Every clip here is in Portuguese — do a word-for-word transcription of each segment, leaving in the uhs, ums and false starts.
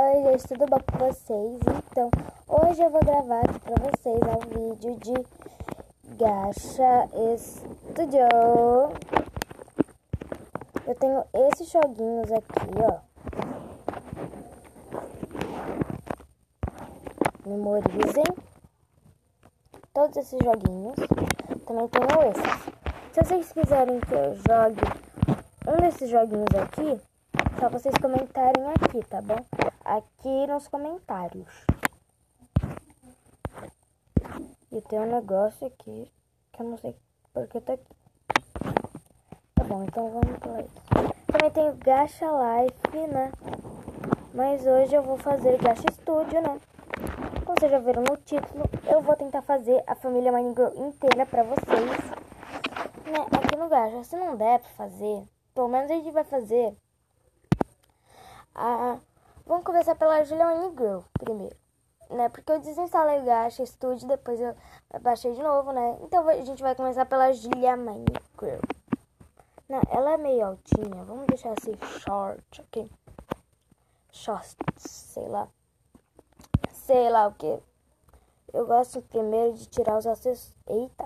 Oi, gente, tudo bom com vocês? Então, hoje eu vou gravar aqui pra vocês um vídeo de Gacha Studio. Eu tenho esses joguinhos aqui, ó. Memorizem todos esses joguinhos. Também tenho esses. Se vocês quiserem que eu jogue um desses joguinhos aqui, só vocês comentarem aqui, tá bom? Aqui nos comentários. E tem um negócio aqui que eu não sei porque tá aqui. Tá bom, então vamos pra isso. Também tem o Gacha Life, né? Mas hoje eu vou fazer Gacha Studio, né? Como vocês já viram no título, eu vou tentar fazer a família Minigirl inteira pra vocês, né? Aqui no Gacha. Se não der pra fazer, pelo menos a gente vai fazer a... Vamos começar pela Julia Minigirl primeiro, né? Porque eu desinstalei o Gacha Studio, depois eu baixei de novo, né? Então a gente vai começar pela Julia Minigirl. Não, ela é meio altinha, vamos deixar assim short, ok? Short, sei lá. Sei lá o que. Eu gosto primeiro de tirar os acessórios. Eita.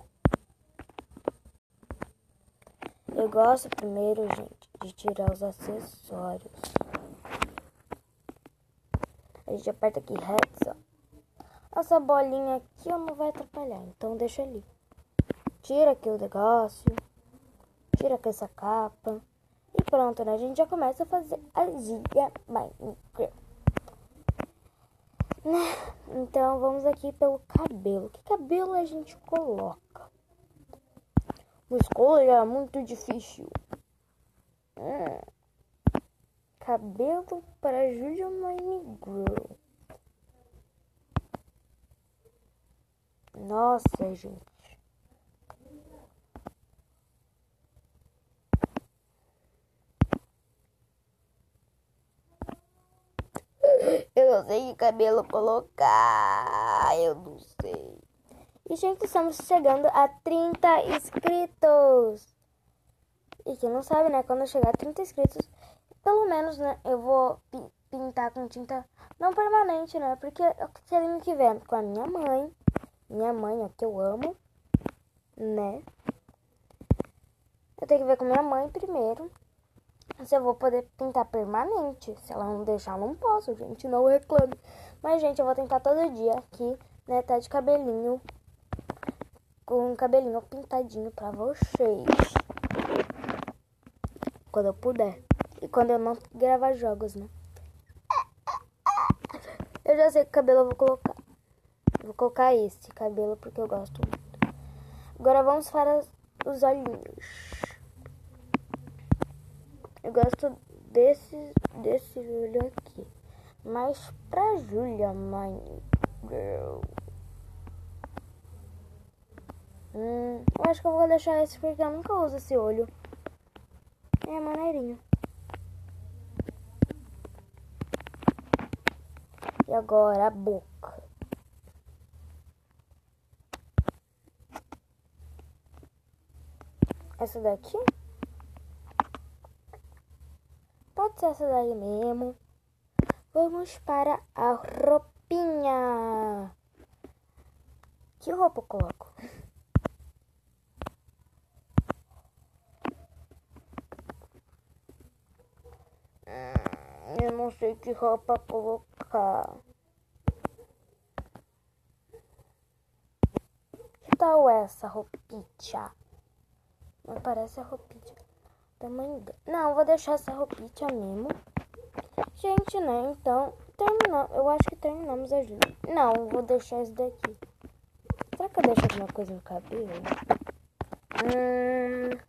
Eu gosto primeiro, gente, de tirar os acessórios. A gente aperta aqui reto, ó. Essa bolinha aqui ó, não vai atrapalhar, então deixa ali. Tira aqui o negócio. Tira aqui essa capa. E pronto, né? A gente já começa a fazer a Julia Minigirl. Então vamos aqui pelo cabelo. Que cabelo a gente coloca? Uma escolha muito difícil. Hum. Cabelo para Julia Minigirl. Nossa, gente. Eu não sei que cabelo colocar. Eu não sei. E, gente, estamos chegando a trinta inscritos. E quem não sabe, né? Quando eu chegar a trinta inscritos, pelo menos, né? Eu vou pintar com tinta não permanente, né? Porque eu tenho que ver com a minha mãe. Minha mãe, ó, que eu amo, né? Eu tenho que ver com minha mãe primeiro se eu vou poder pintar permanente. Se ela não deixar, não posso, gente. Não reclame. Mas, gente, eu vou tentar todo dia aqui, né? Tá de cabelinho. Com um cabelinho pintadinho pra vocês. Quando eu puder. E quando eu não gravar jogos, né? Eu já sei que cabelo eu vou colocar. Vou colocar esse cabelo porque eu gosto muito. Agora vamos para os olhinhos. Eu gosto desse, desse olho aqui. Mas pra Julia Minigirl. Hum, eu acho que eu vou deixar esse porque eu nunca uso esse olho. É maneirinho. E agora a boca. Essa daqui? Pode ser essa daí mesmo. Vamos para a roupinha. Que roupa eu coloco? Eu não sei que roupa colocar. Que tal essa roupinha? Não parece a roupinha da mãe dela. Não, vou deixar essa roupinha mesmo. Gente, né? Então, terminamos. Eu acho que terminamos a Julia. Não, vou deixar isso daqui. Será que eu deixo alguma coisa no cabelo? Hum...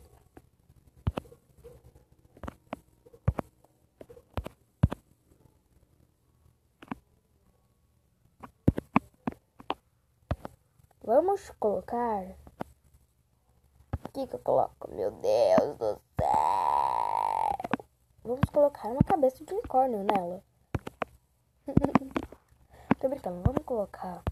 Vamos colocar... O que que eu coloco? Meu Deus do céu! Vamos colocar uma cabeça de unicórnio nela. Tô brincando, vamos colocar...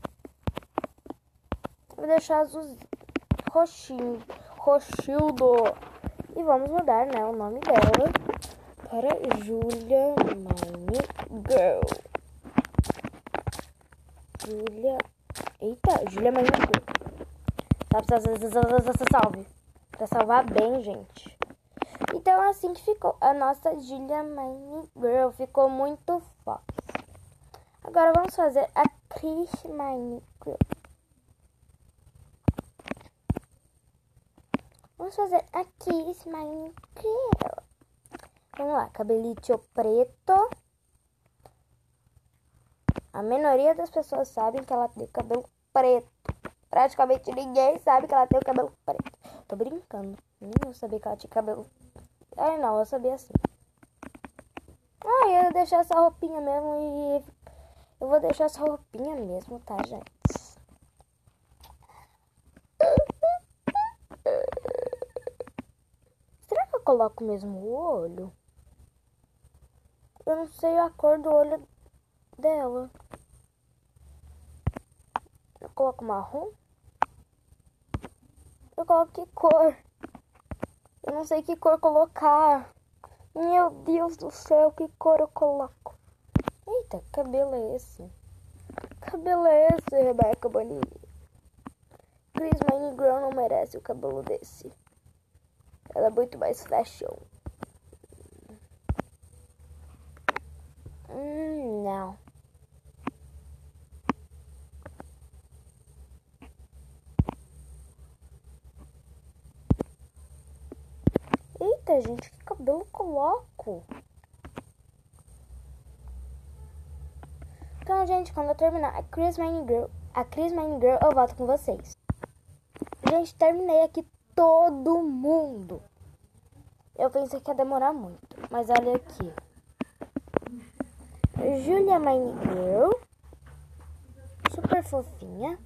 Vou deixar azul... Roxinho. Roxildo. E vamos mudar, né, o nome dela para Julia Mine Girl. Julia... Eita, Julia Mine Girl. Salve, salve. Pra salvar bem, gente. Então, assim que ficou a nossa Julia Mine Girl. Ficou muito fácil. Agora vamos fazer a Chris Mine Girl. Vamos fazer a Chris Mine Girl. Vamos lá, cabelito preto. A maioria das pessoas sabem que ela tem o cabelo preto. Praticamente ninguém sabe que ela tem o cabelo preto. Tô brincando. Nem eu sabia que ela tinha cabelo... Ai, não, eu sabia assim. Ah, eu ia deixar essa roupinha mesmo e... Eu vou deixar essa roupinha mesmo, tá, gente? Será que eu coloco mesmo o olho? Eu não sei a cor do olho dela. Eu coloco marrom? Eu coloco que cor? Eu não sei que cor colocar. Meu Deus do céu, que cor eu coloco? Eita, que cabelo é esse? Que cabelo é esse, Rebeca Bonini? Chris Mine Girl não merece o cabelo desse. Ela é muito mais fashion. Hum, não. Eita, gente, que cabelo eu coloco? Então, gente, quando eu terminar a Chris Mine Girl, a Chris Mine Girl, eu volto com vocês. Gente, terminei aqui todo mundo. Eu pensei que ia demorar muito, mas olha aqui. Julia Mine Girl, super fofinha.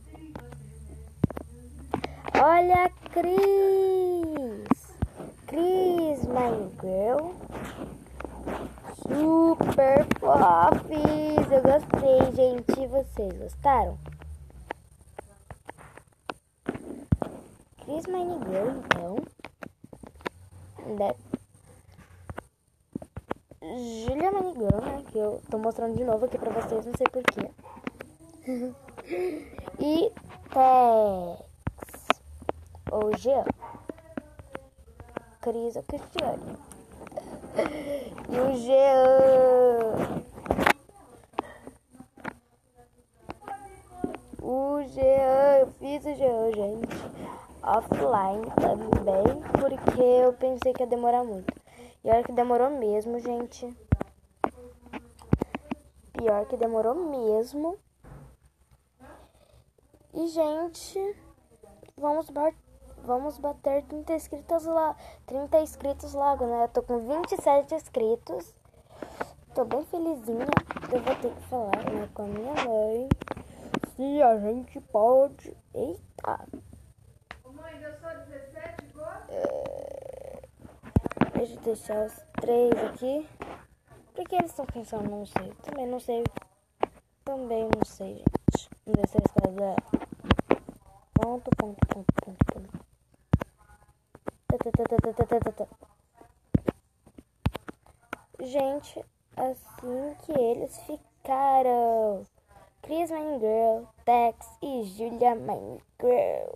Olha a Cris. Chris Mine Girl. Super fofis. Eu gostei, gente. E vocês gostaram? Chris Mine Girl, então. Né? Julia Mine Girl, né? Que eu tô mostrando de novo aqui pra vocês, não sei porquê. E Tex. Ou Jean. Cris ou Cristiane. E o Jean. O Jean. Eu fiz o Jean, gente. Offline também. Porque eu pensei que ia demorar muito. E olha que demorou mesmo, gente. Pior que demorou mesmo. E, gente, vamos, ba vamos bater trinta inscritos lá. trinta inscritos logo, né? Eu tô com vinte e sete inscritos. Tô bem felizinha. Eu vou ter que falar, né, com a minha mãe. Se a gente pode. Eita. Ô mãe, deu só dezessete gotas? É... Deixa eu deixar os três aqui. Por que eles estão pensando? Não sei. Também não sei. Também não sei, gente. Vamos ver se eles fazem. Ponto, ponto, ponto, ponto, ponto. Gente, assim que eles ficaram. Chris Mine Girl, Tex e Julia Mine Girl.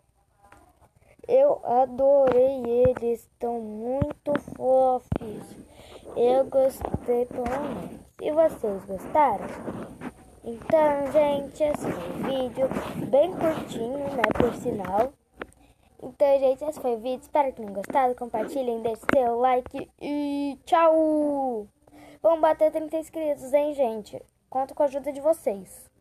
Eu adorei eles, estão muito fofos. Eu gostei pelo menos. E vocês gostaram? Então, gente, esse foi o vídeo. Bem curtinho, né, por sinal. Então, gente, esse foi o vídeo. Espero que tenham gostado. Compartilhem, deixem seu like e tchau! Vamos bater trinta inscritos, hein, gente? Conto com a ajuda de vocês.